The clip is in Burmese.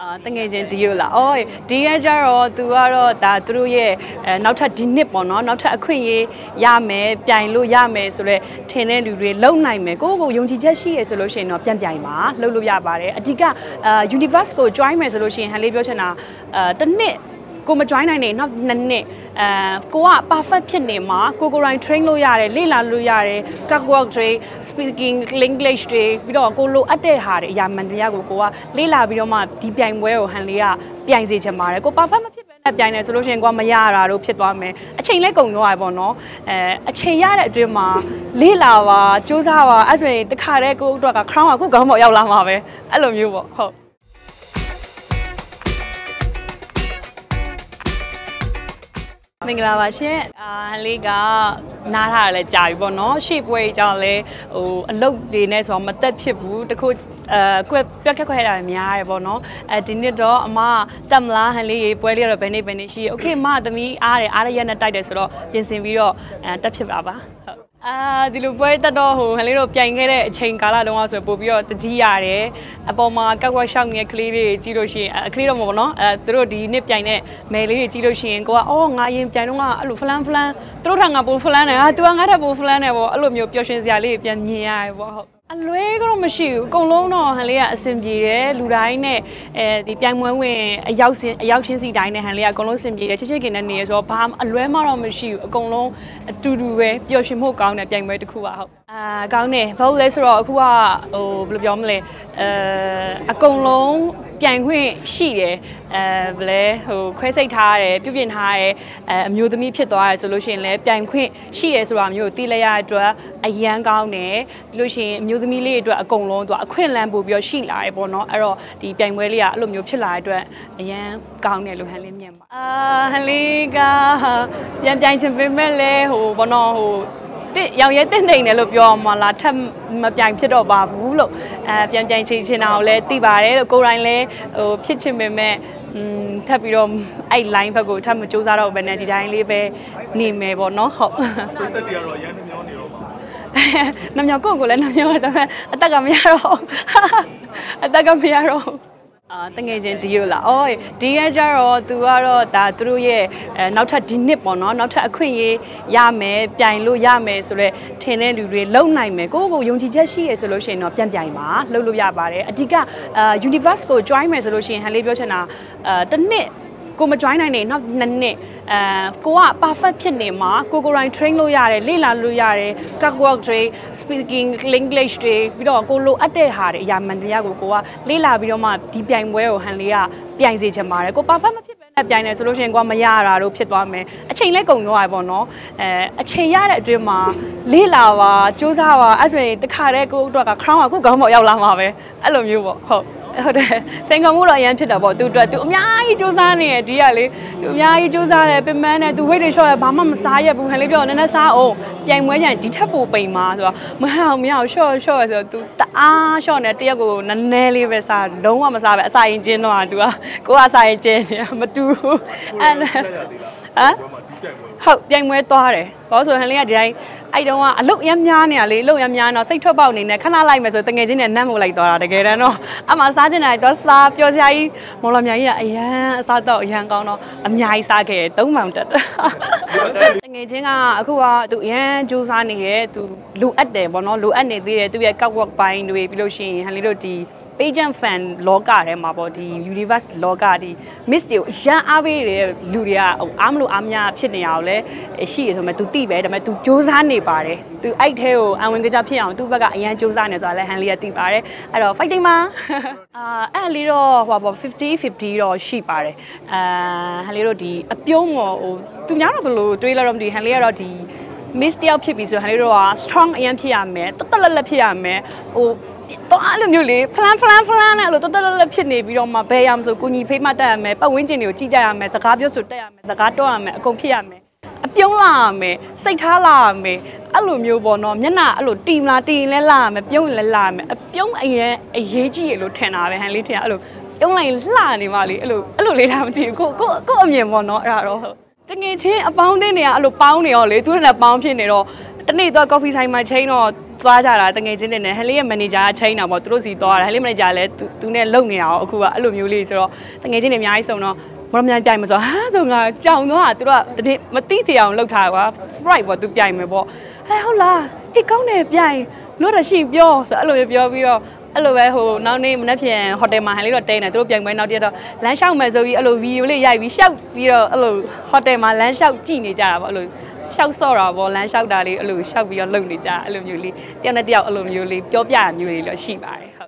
တငယ်ချင်းဒီလိုလား။အော်ဒီကကြတော့သူကတော့ဒါသူတို့ရဲ့နောက်ထပ်ဒီနှစ်ပေါ့နော်နောက်ထပ်အခွင့်အရေးရမယ်ပြိုင်လို့ရမယ်ဆိုတော့ထင်တဲ့လူတွေလုံနိုင်မယ်ကိုယုံကြည်ချက်ရှိရဆိုလို့ရှိရင်တော့ပြန်ပြိုင်ပါလှုပ်လို့ရပါတယ်အဓိကuniverse ကို join မယ်ဆိုလို့ရှိရင်ဟန်လေးပြောချင်တာတစ်နှစ်ကိုမ join နိုင်နေနောက်2နှစ်ကိုက perfect ဖြစ်နေမှာကိုကိုတိုင်း train လို့ရတယ်လေ့လာလို့ရတယ် catwalk တွေ speaking English တွေပြီးတော့ကိုလိုအပ်တဲ့ဟာတွေအရာမှန်တရားကိုကလေ့လာပြီးတော့မှဒီပြိုင်ပွဲကိုဟန်လေးကပြိုင်စေချင်ပါတယ်ကို perfect မဖြစ်ဘဲနဲ့ပြိုင်နေဆိုလို့ရှိရင်ကိုကမရတာတော့ဖြစ်သွားမယ်အချိန်လဲကုန်သွားရပေါ့နော်အချိန်ရတဲ့အတွင်းမှာလေ့လာပါစူးစမ်းပါအဲ့ဆိုရင်တခါတည်းကိုအတွက်က crown ကကိုခေါင်းပေါ်ရောက်လာမှာပဲအဲ့လိုမျိုးပေါ့ဟုတ်မင်္ဂလာပါရှင်ဟန်လေးကနားထားရလဲကြာပြီပေါ့နော်ရှေ့ပွဲကြောင့်လဲအလုပ်တွေနဲ့ဆိုတော့မတက်ဖြစ်ဘူးတခုကွက်ပြက်ခက်ခွဲတာများရတယ်ပေါ့နော်ဒီနှစ်တော့အမတက်မလားဟန်လေးရေပွဲလေးကတော့ဘယ်နေ့ရှိโอเคမသမီးအားရရက်နဲ့တိုက်တယ်ဆိုတော့ပြင်ဆင်ပြီးတော့တက်ဖြစ်ပါဟုတ်ဒီလိုပွဲတက်တော့ဟိုဟန်လေးတို့ပြိုင်ခဲ့တဲ့အချိန်ကာလတုန်းကဆိုပို့ပြီးတော့တကြီးရတယ်အပေါ်မှာကောက်ကွက်ရှောက်နေတဲ့ကလေးတွေကြီးလို့ရှိရင်ကလေးတော့မဟုတ်နော်သူတို့ဒီနှစ်ပြိုင်တဲ့မယ်လေးတွေကြီးလို့ရှိရင်ကိုကအော်ငါရင်ပြိုင်တော့ကအဲ့လိုဖလန်းသူတို့ထံကပိုဖလန်းတယ်ဟာ तू ကငါထက်ပိုဖလန်းတယ်ပေါ့အဲ့လိုမျိုးပျော်ရွှင်စရာလေးပြန်မြင်ရတယ်ပေါ့ဟုတ်အလွဲကတော့မရှိဘူးအကုန်လုံးတော့ဟန်လေးကအဆင်ပြေတယ်လူတိုင်းနဲ့ဒီပြိုင်ပွဲဝင်အရောက်ချင်းစီတိုင်းနဲ့ဟန်လေးကအကုန်လုံးအဆင်ပြေတယ်ချစ်ခင်နဲ့နေရဆိုတော့ဘာအလွဲမှတော့မရှိဘူးအကုန်လုံးအတူတူပဲပျော်ရွှင်မှုကောင်းတဲ့ပြိုင်ပွဲတစ်ခုပါဟုတ်ကောင်းတယ်ဘာလို့လဲဆိုတော့အခုကဟိုဘယ်လိုပြောမလဲအကုန်လုံးပြိုင်ခွင့်ရှိတယ်ဘယ်လဲဟိုခွဲစိတ်ထားရတယ်ပြုပြင်ထားရတယ်အမျိုးသမီးဖြစ်သွားရဆိုလို့ရှိရင်လည်းပြိုင်ခွင့်ရှိရဆိုတာမျိုးကိုသိလိုက်ရတဲ့အတွက်အရန်ကောင်းတယ်ပြီးလို့ရှိရင်အမျိုးသမီးလေးတွေအတွက်အကုန်လုံးသူအခွင့်အလမ်းပို့ပြီးတော့ရှိလာတယ်ပေါ့နော်အဲ့တော့ဒီပြိုင်ပွဲလေးကအဲ့လိုမျိုးဖြစ်လာတဲ့အတွက်အရန်ကောင်းတယ်လို့ဟန်လေးမြင်ပါဟန်လေးကပြန်ပြိုင်ချင်ပေမဲ့လည်းဟိုဘောနော်ဟိုရောင်ရဲတင့်နေတယ်လို့ပြောမှလားထပ်မပြိုင်ဖြစ်တော့ပါဘူးလို့ပြန်ပြိုင်ချင်တာကိုလည်းသိပါတယ်လို့ကိုယ်တိုင်လည်းဟိုဖြစ်ချင်ပေမဲ့ထပ်ပြီးတော့အဲ့ line ဘက်ကိုထပ်မစူးစမ်းတော့ဘဲနဲ့ဒီတိုင်းလေးပဲနေမယ်ပေါ့နော်ဟုတ်ပိတ်သက်တွေကတော့ရန်နှမျောနေတော့ပါနှမျောကိုလည်းနှမျောတယ်ဒါပေမဲ့အတက်ကမရတော့အတက်ကမရတော့တငယ်ချင်းဒီလိုလား။အော်ဒီကကြတော့သူကတော့ဒါသူတို့ရဲ့နောက်ထပ်ဒီနှစ်ပေါ့နော်နောက်ထပ်အခွင့်အရေးရမယ်ပြိုင်လို့ရမယ်ဆိုတော့ထင်တဲ့လူတွေလုံနိုင်မယ်ကိုယုံကြည်ချက်ရှိရဆိုလို့ရှိရင်တော့ပြန်ပြိုင်ပါလှုပ်လို့ရပါတယ်အဓိကuniverse ကို join မယ်ဆိုလို့ရှိရင်ဟန်လေးပြောချင်တာတစ်နှစ်ကိုမ join နိုင်နေနောက်2နှစ်ကိုက perfect ဖြစ်နေမှာကိုကိုတိုင်း train လို့ရတယ်လေ့လာလို့ရတယ် catwalk တွေ speaking English တွေပြီးတော့ကိုလိုအပ်တဲ့ဟာတွေအရာမှန်တရားကိုကလေ့လာပြီးတော့မှဒီပြိုင်ပွဲကိုဟန်လေးကပြိုင်စေချင်ပါတယ်ကို perfect မဖြစ်ဘဲနဲ့ပြိုင်နေဆိုလို့ရှိရင်ကိုကမရတာတော့ဖြစ်သွားမယ်အချိန်လဲကုန်သွားရပေါ့နော်အချိန်ရတဲ့အတွင်းမှာလေ့လာပါစူးစမ်းပါအဲ့ဆိုရင်တခါတည်းကိုအတွက်က crown ကကိုခေါင်းပေါ်ရောက်လာမှာပဲအဲ့လိုမျိုးပေါ့ဟုတ်တယ်စိန်ခေါ်မှုတော့အရင်ဖြစ်တာပေါ့သူအတွက်သူအများကြီးစူးစမ်းနေရဒီကလေသူအများကြီးစူးစမ်းတယ်ပင်ပန်းတယ်သူ weight တွေ short တယ်ဘာမှမစားရဘူးဟန်လေးပြောနည်းနည်းစားအောင်ပြိုင်ပွဲကြရင်ဒီထက်ပိုပိန်မှာဆိုတော့မအောင် short ဆိုတော့ तू တအား short နေတရက်ကိုနည်းနည်းလေးပဲစားလုံးဝမစားပဲအစာရင်ကျင်းတော့ तू ကိုကအစာရင်ကျင်းနေမတူဘူးအဲ့ဟုတ်ပြိုင်ပွဲသွားတယ်ဘာလို့ဆိုဟန်လေးကဒီတိုင်းအဲ့တုန်းကအလုတ်ရမ်းများနေရလေအလုတ်ရမ်းများတော့စိတ်ထွက်ပေါက်နေနဲ့ခဏလိုက်မယ်ဆိုတငယ်ချင်းနဲ့နတ်မို့လိုက်သွားတာတကယ်တမ်းတော့အမှစားချင်တယ်တော့စားပျော်စရာကြီးမော်လမြိုင်ကြီးကအရန်အစားတော့အရန်ကောင်းတော့အများကြီးစားခဲ့တယ်3ပေါင်တက်တငယ်ချင်းကအခုကသူအရန်ကြိုးစားနေရဲ့သူလိုအပ်တယ်ပေါ့နော်လိုအပ်နေသေးတယ်သူရဲ့ catwalk ပိုင်းတွေပြီးလို့ရှိရင်ဟန်လေးတို့ဒီpageant fan လောကထဲမှာပေါ့ဒီ universe လောကဒီ miss တွေကိုအရန်အားပေးတဲ့လူတွေကအားမလို့အားမရဖြစ်နေအောင်လဲရှိရဆိုမှ तू သိပဲဒါပေမဲ့ तू စူးစမ်းနေပါတယ် तू အဲ့ထဲကိုအဝင်ကြဖြစ်အောင်သူ့ဘက်ကအရန်စူးစမ်းနေဆိုတာလဲဟန်လေးကသိပါတယ်အဲ့တော့ fighting မှာအဲ့လေးတော့ဟိုပေါ့50-50တော့ရှိပါတယ်ဟန်လေးတို့ဒီအပြုံးဟိုသူများတော့ဘယ်လိုတွေးလဲတော့မသိဟန်လေးကတော့ဒီ miss တယောက်ဖြစ်ပြီဆိုဟန်လေးတို့က strong အရန်ဖြစ်ရမယ်တက်လက်ဖြစ်ရမယ်ဟိုတော့အဲ့လိုမျိုးလေဖလန်းနဲ့အဲ့လိုတက်လက်ဖြစ်နေပြီးတော့မှဘယ်ရမဆိုကိုညီဖေးမတက်ရမယ်ပတ်ဝန်းကျင်တွေကိုကြည့်ကြရမယ်စကားပြောဆိုတက်ရမယ်စကားတော့ရမယ်အကုန်ဖြစ်ရမယ်အပြုံးလာရမယ်စိတ်ထားလာရမယ်အဲ့လိုမျိုးပေါ့နော်မျက်နှာအဲ့လိုတီမလားတီရင်လဲလာရမယ်ပြုံးရင်လဲလာရမယ်အပြုံးအရင်အရေးကြီးရလို့ထင်တာပဲဟန်လေးထင်အဲ့လိုပြုံးလိုက်လှနေမှလေအဲ့လိုလေးထားမသိဘူးကိုအမြင်ပေါ့နော်အဲ့ဒါတော့တငယ်ချင်းအပေါင်းအသင်းတွေကအဲ့လိုပေါင်းနေရောလေသူတို့လည်းပေါင်းဖြစ်နေတော့တနေ့တော့ coffee ဆိုင်မှာချိန်တော့သွားကြတာတငယ်ချင်းတွေနဲ့ဟန်လေးရဲ့မန်နေဂျာကချိန်တာပေါ့သူတို့စီသွားတာဟန်လေးမန်နေဂျာလည်းသူနဲ့လုံနေတာ哦အခုကအဲ့လိုမျိုးလေးဆိုတော့တငယ်ချင်းတွေအများကြီးစုံတော့မတော်မြန်ပြိုင်မဆိုဟာဆိုငါကြောင်တော့သူတို့ကတည်းမသိသေးအောင်လုပ်ထားကွာ sprite ပေါ့သူပြိုင်မယ်ပေါ့ဟဲ့ဟုတ်လားဟေးကောင်းတယ်ပြိုင်လို့တော့ရှိပြောဆိုအဲ့လိုမျိုးပြောပြီးတော့အဲ့လိုပဲဟိုနောက်နေ့မနေ့ပြန်ဟိုတယ်မှာဟန်လေးတော့တဲနေသူတို့ပြိုင်ပွဲနောက်တရက်တော့လမ်းလျှောက်မယ်ဆိုပြီးအဲ့လိုဗီဒီယိုလေးရိုက်ပြီးရှောက်ပြီးတော့အဲ့လိုဟိုတယ်မှာလမ်းလျှောက်ကြည့်နေကြတာပေါ့အဲ့လိုရှောက်စော့တာပေါ့လမ်းလျှောက်တာလေးအဲ့လိုရှောက်ပြီးတော့လုပ်နေကြအဲ့လိုမျိုးလေးတယောက်နဲ့တယောက်အဲ့လိုမျိုးလေးပြောပြရမျိုးလေးတော့ရှိပါတယ်